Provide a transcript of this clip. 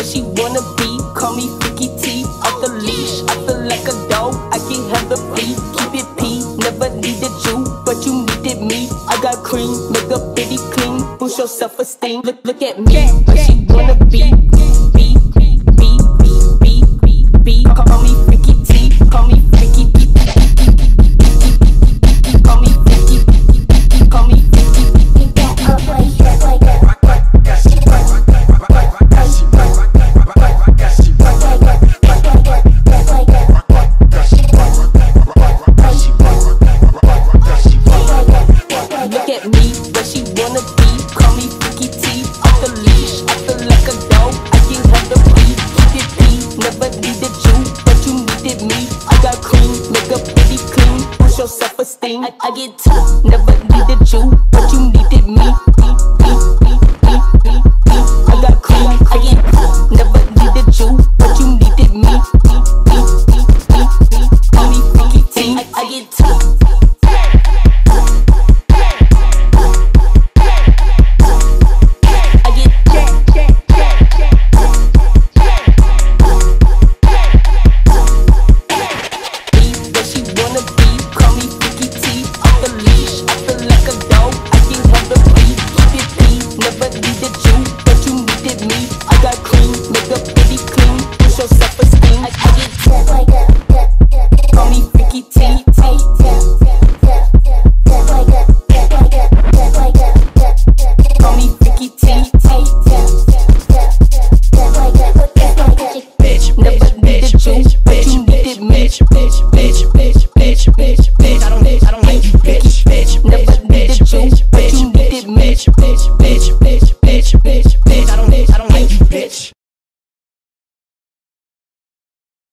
she wanna be. Call me Freaky T, off the leash. I feel like a dog, I get hella free. Keep it P, never needed you, but you needed me. I got cream, make a bitty clean, boost your self-esteem. Look at me, what she wanna be. Call me Freaky T, call me Freaky T. Call me Freaky, call me Freaky. Look at me, where she wanna be. Call me Freaky T, off the leash. I feel like a dog, I get hella free. Keep it P, never needed you, but you needed me. I got cream, make a bitty clean, boost your self-esteem. I get tough, never needed you, but you needed me.